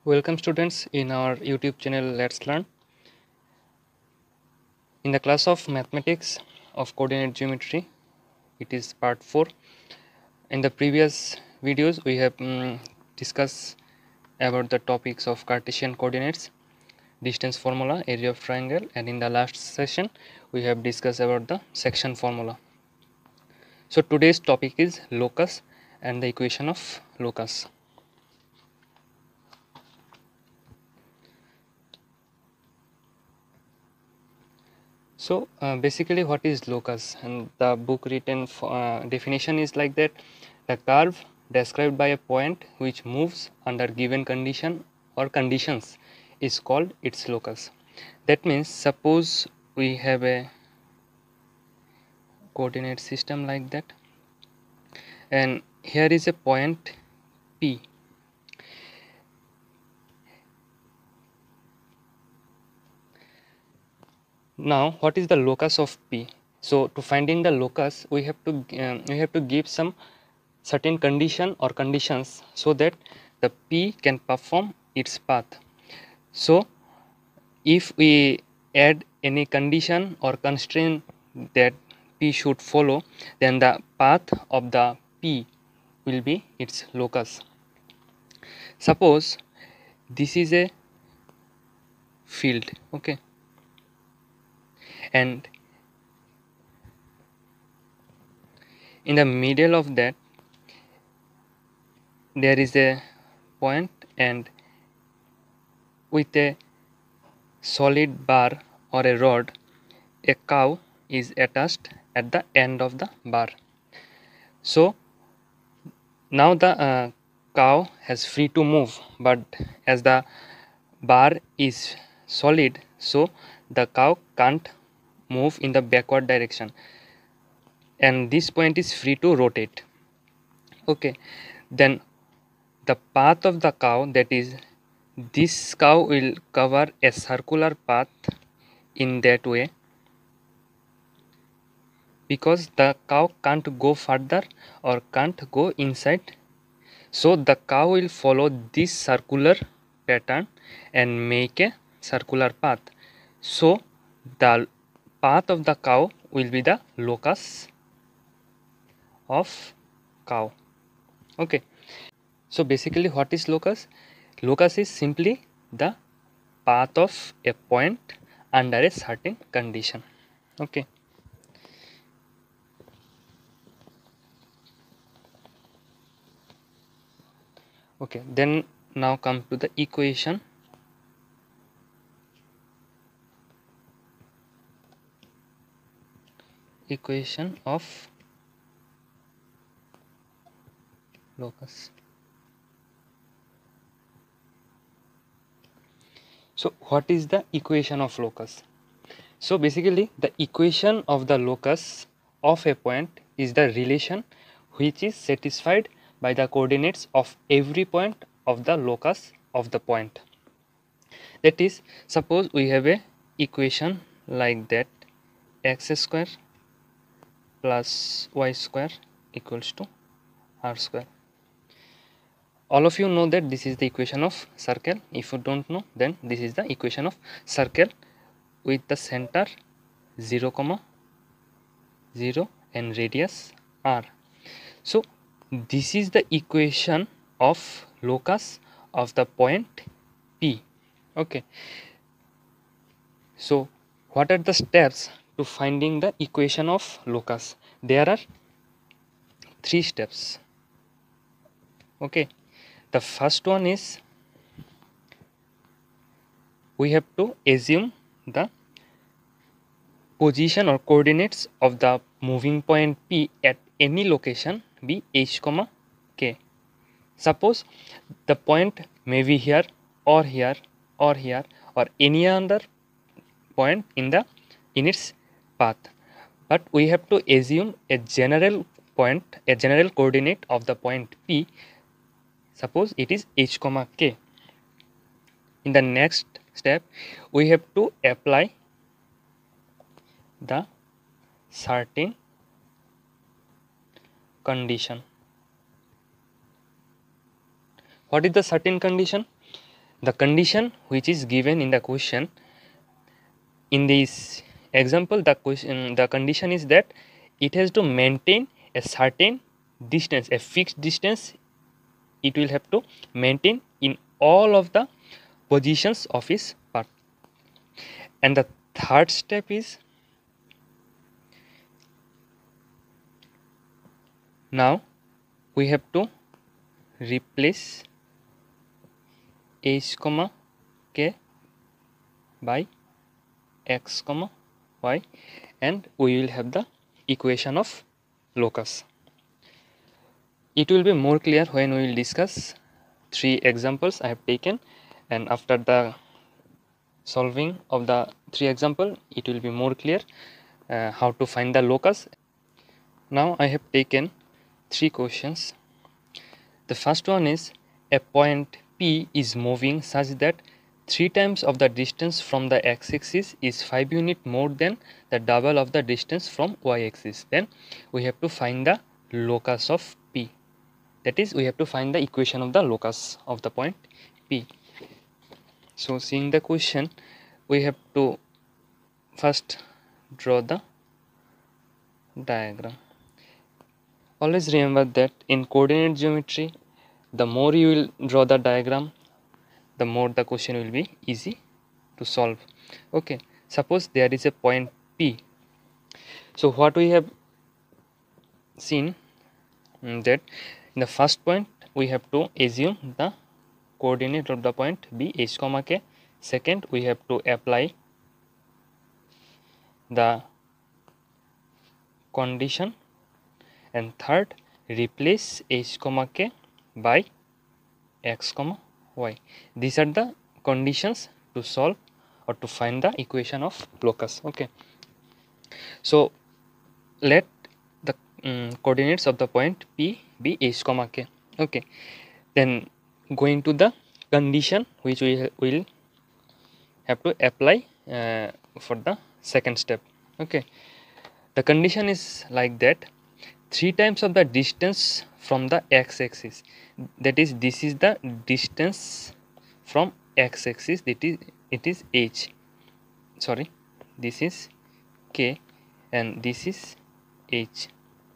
Welcome students in our YouTube channel Let's Learn. In the class of mathematics of coordinate geometry, it is part 4. In the previous videos we have discussed about the topics of Cartesian coordinates, distance formula, area of triangle, and in the last session we have discussed about the section formula. So today's topic is locus and the equation of locus. So basically what is locus, and the book written definition is like that: the curve described by a point which moves under given condition or conditions is called its locus. That means suppose we have a coordinate system like that, and here is a point P. Now what is the locus of P? So to finding the locus we have to give some certain condition or conditions so that the P can perform its path. So if we add any condition or constraint that P should follow, then the path of the P will be its locus. Suppose this is a field, okay, and in the middle of that there is a point, and with a solid bar or a rod, a cow is attached at the end of the bar. So now the cow has free to move, but as the bar is solid, so the cow can't move in the backward direction, and this point is free to rotate. Okay, then the path of the cow, that is this cow will cover a circular path in that way, because the cow can't go further or can't go inside. So the cow will follow this circular pattern and make a circular path. So the path of the cow will be the locus of cow. Okay. So basically what is locus? Locus is simply the path of a point under a certain condition. Okay. Okay, then now come to the equation. Equation of locus. So what is the equation of locus? So basically the equation of the locus of a point is the relation which is satisfied by the coordinates of every point of the locus of the point. That is, suppose we have a equation like that: x square plus y square equals to r square. All of you know that this is the equation of circle. If you don't know, then this is the equation of circle with the center 0, 0 and radius r. So this is the equation of locus of the point P. Okay. So what are the steps to finding the equation of locus? There are 3 steps. Okay. The first one is we have to assume the position or coordinates of the moving point P at any location be h, k. Suppose the point may be here or here or here or any other point in its path, but we have to assume a general point, a general coordinate of the point P. Suppose it is h, k. In the next step we have to apply the certain condition. What is the certain condition? the condition which is given in the question. In this example, the condition is that it has to maintain a certain distance, a fixed distance. It will have to maintain in all of the positions of its path. And the third step is, now we have to replace h comma k by x comma y, and we will have the equation of locus. It will be more clear when we will discuss 3 examples I have taken, and after the solving of the 3 example, it will be more clear how to find the locus. Now I have taken 3 questions. The first one is, a point P is moving such that 3 times of the distance from the x-axis is 5 units more than the double of the distance from y-axis. Then we have to find the locus of P. That is, we have to find the equation of the locus of the point P. So seeing the question, we have to first draw the diagram. Always remember that in coordinate geometry, the more you will draw the diagram, the more the question will be easy to solve. Okay, suppose there is a point P. So what we have seen, that in the first point we have to assume the coordinate of the point be h comma k. Second, we have to apply the condition, and third, replace h comma k by x comma y. These are the conditions to solve or to find the equation of locus. Okay, so let the coordinates of the point P be h comma k. Okay, then going to the condition which we will have to apply for the second step. Okay, the condition is like that: 3 times of the distance from the x-axis, that is, this is the distance from x-axis, it is h, sorry, this is k and this is h.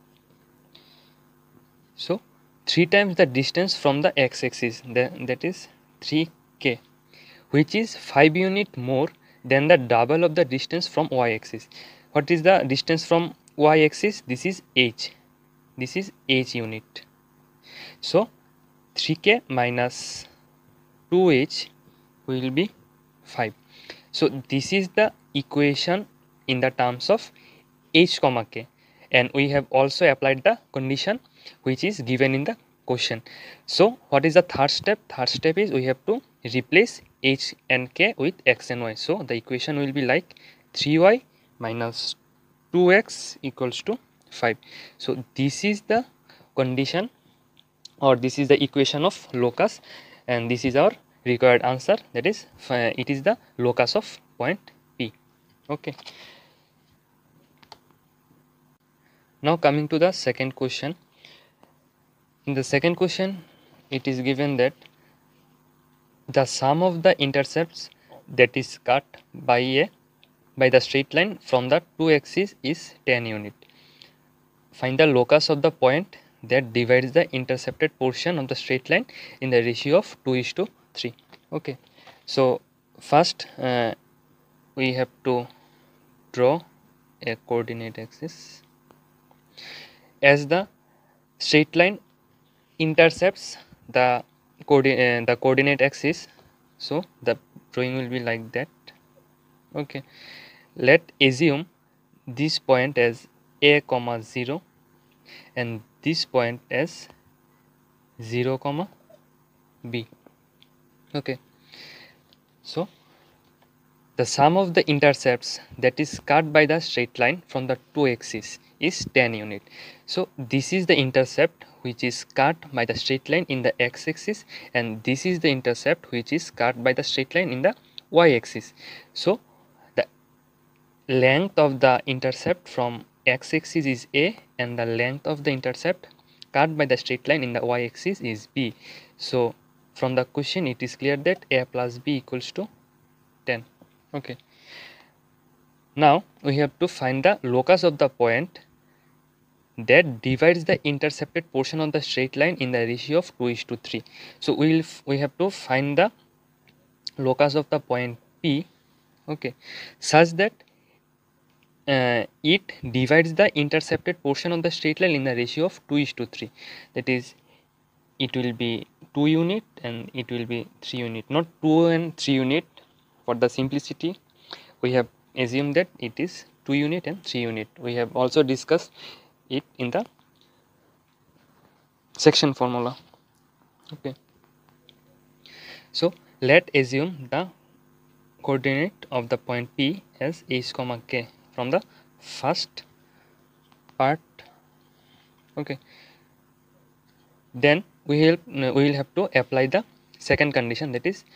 So 3 times the distance from the x-axis, that is 3k, which is 5 units more than the double of the distance from y-axis. What is the distance from y-axis? This is h. This is h unit. So 3k minus 2h will be 5. So this is the equation in the terms of h comma k, and we have also applied the condition which is given in the question. So what is the third step? Third step is we have to replace h and k with x and y. So the equation will be like 3y minus 2x equals to 5. So this is the condition, or this is the equation of locus, and this is our required answer, that is it is the locus of point P. Okay, now coming to the second question. In the second question, it is given that the sum of the intercepts that is cut by the straight line from the two axes is 10 unit. Find the locus of the point that divides the intercepted portion of the straight line in the ratio of 2:3. Okay, so first we have to draw a coordinate axis. As the straight line intercepts the coordinate axis, so the drawing will be like that. Okay, let assume this point as a comma 0 and this point as 0 comma b. Okay, so the sum of the intercepts that is cut by the straight line from the two axes is 10 unit. So this is the intercept which is cut by the straight line in the x-axis, and this is the intercept which is cut by the straight line in the y-axis. So the length of the intercept from x-axis is a, and the length of the intercept cut by the straight line in the y-axis is b. So from the question it is clear that a plus b equals to 10. Okay, now we have to find the locus of the point that divides the intercepted portion of the straight line in the ratio of 2:3. So we have to find the locus of the point P, okay, such that it divides the intercepted portion of the straight line in the ratio of 2:3. That is, it will be 2 unit and it will be 3 unit, not 2 and 3 unit. For the simplicity, we have assumed that it is 2 unit and 3 unit. We have also discussed it in the section formula. Okay, so let assume the coordinate of the point P as h comma k from the first part. Okay, then we will have to apply the second condition, that is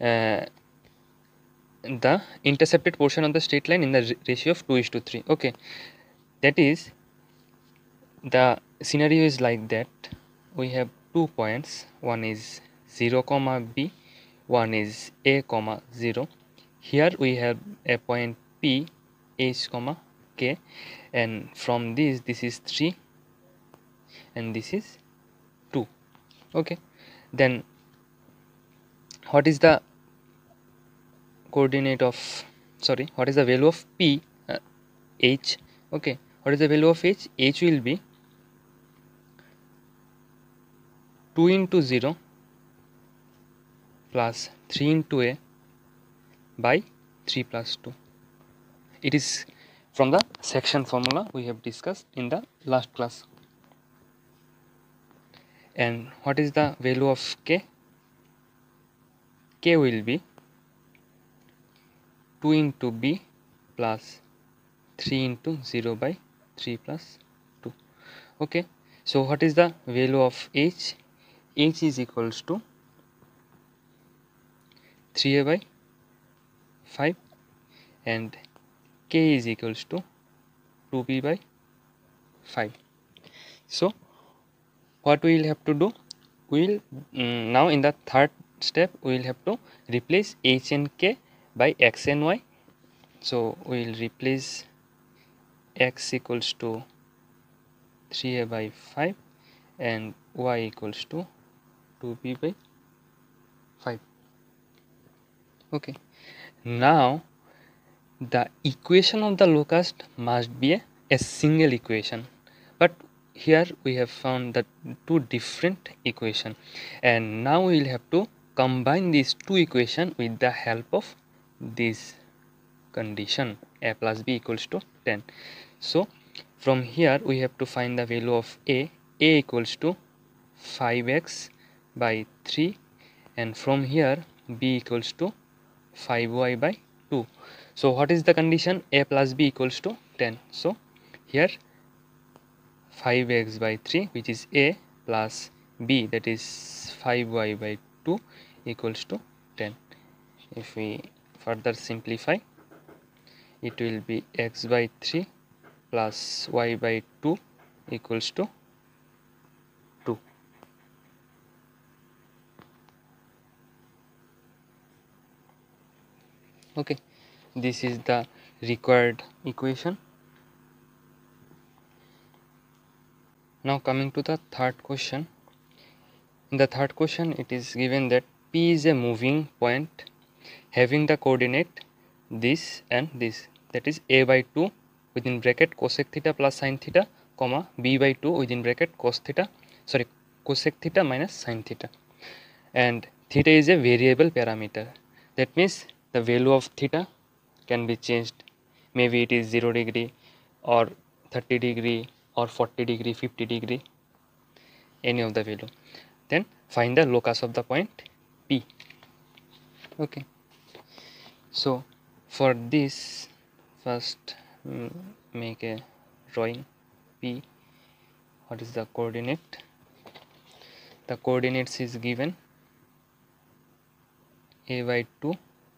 the intercepted portion of the straight line in the ratio of 2:3. Okay, that is, the scenario is like that. We have 2 points, one is 0 comma b, one is a comma 0. Here we have a point P, h comma k, and from this is 3 and this is 2. Okay, then what is the coordinate of, sorry, what is the value of P, h? Okay, what is the value of h? H will be 2 into 0 plus 3 into a by 3 plus 2. It is from the section formula we have discussed in the last class. And what is the value of k? K will be 2 into b plus 3 into 0 by 3 plus 2. Okay, so what is the value of h? H is equals to 3a by 5 and k is equals to 2b by 5. So what we will have to do, we will now in the third step we will have to replace h and k by x and y. So we will replace x equals to 3a by 5 and y equals to 2b by 5. Okay, now the equation of the locus must be a single equation, but here we have found that two different equation, and now we will have to combine these two equation with the help of this condition, a plus b equals to 10. So from here we have to find the value of a equals to 5x by 3, and from here b equals to 5y by 2. So what is the condition? A plus b equals to 10. So here 5x by 3, which is a, plus b, that is 5y by 2, equals to 10. If we further simplify, it will be x by 3 plus y by 2 equals to 2. Okay, this is the required equation. Now coming to the third question. In the third question it is given that P is a moving point having the coordinate this and this, that is a by 2 within bracket cosec theta plus sin theta, comma b by 2 within bracket cosec theta minus sin theta, and theta is a variable parameter. That means the value of theta can be changed, maybe it is 0 degree or 30 degree or 40 degree, 50 degree, any of the value. Then find the locus of the point P. Okay, so for this, first make a drawing P. What is the coordinate? The coordinates is given a by 2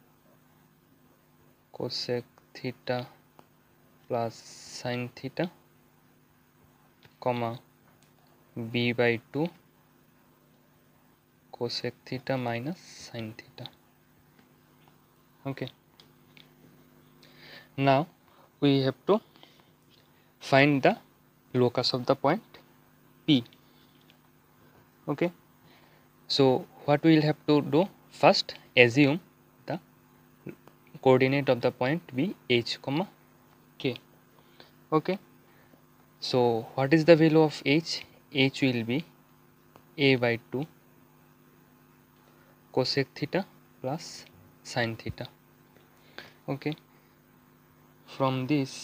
cosec theta plus sin theta, comma b by 2 cosec theta minus sin theta. Okay, now we have to find the locus of the point P. Okay, so what we will have to do, first assume the coordinate of the point be h comma k. Okay, so what is the value of h? H will be a by 2 cosec theta plus sin theta. Okay, from this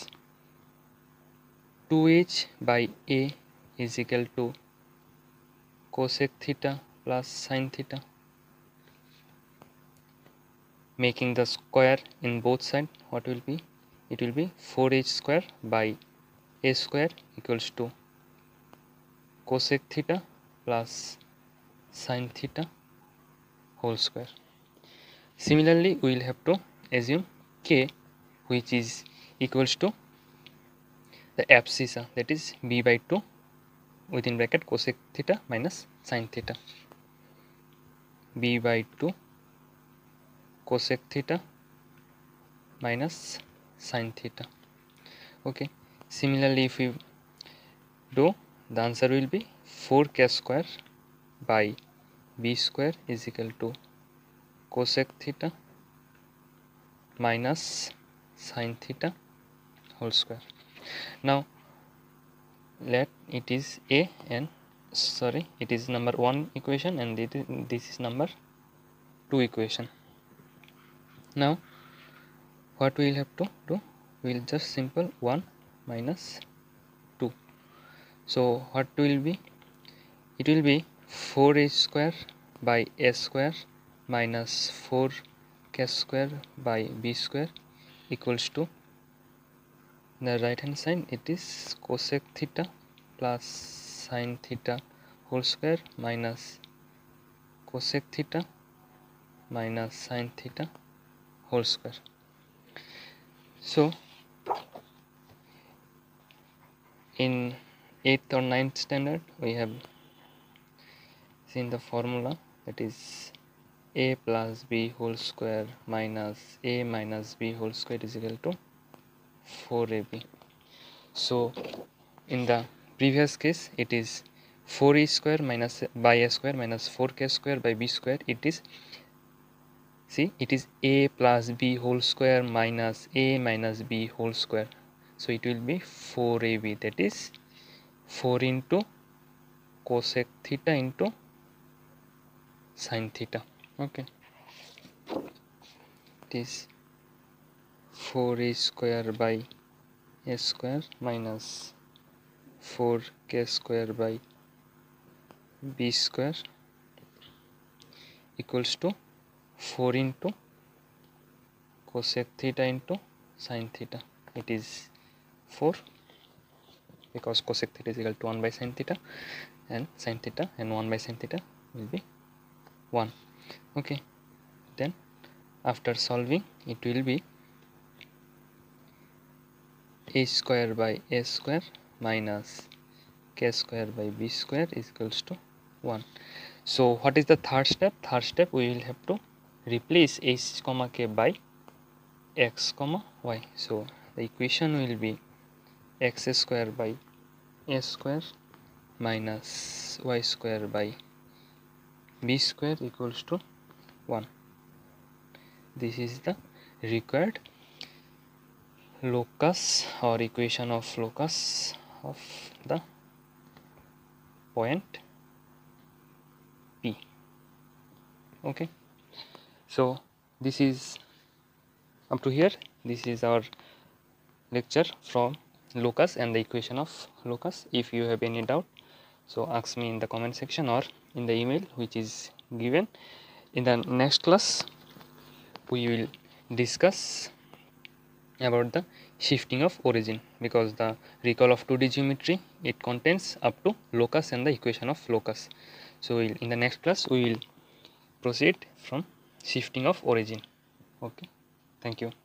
2h by a is equal to cosec theta plus sin theta, making the square in both sides. What will be? It will be 4h square by a square equals to cosec theta plus sin theta whole square. Similarly, we will have to assume k, which is equals to the abscissa, that is b by 2 within bracket cosec theta minus sin theta, b by 2 cosec theta minus sin theta. Okay, similarly if we do, the answer will be 4k square by b square is equal to cosec theta minus sin theta whole square. Now let it is a and it is number 1 equation, and this is number 2 equation. Now what we will have to do, we will just simple 1 minus 2. So what will be? It will be 4h square by a square minus 4k square by b square equals to, the right hand side it is cosec theta plus sin theta whole square minus cosec theta minus sin theta whole square. So in 8th or 9th standard we have seen the formula, that is a plus b whole square minus a minus b whole square is equal to 4ab. So in the previous case it is 4e square minus by a square minus 4k square by b square. It is, see, it is a plus b whole square minus a minus b whole square. So it will be 4ab, that is 4 into cosec theta into sin theta. Okay, it is 4a square by a square minus 4k square by b square equals to 4 into cosec theta into sin theta. It is 4 because cosec theta is equal to 1 by sin theta, and sin theta and 1 by sin theta will be 1. Okay, then after solving it will be a square by a square minus k square by b square is equals to 1. So what is the third step? Third step, we will have to replace h comma k by x comma y. So the equation will be x square by a square minus y square by b square equals to 1. This is the required locus or equation of locus of the point P. Okay, so this is up to here. This is our lecture from locus and the equation of locus. If you have any doubt, so ask me in the comment section or in the email which is given. In the next class we will discuss about the shifting of origin, because the recall of 2D geometry, it contains up to locus and the equation of locus. So in the next class we will proceed from shifting of origin. Okay, thank you.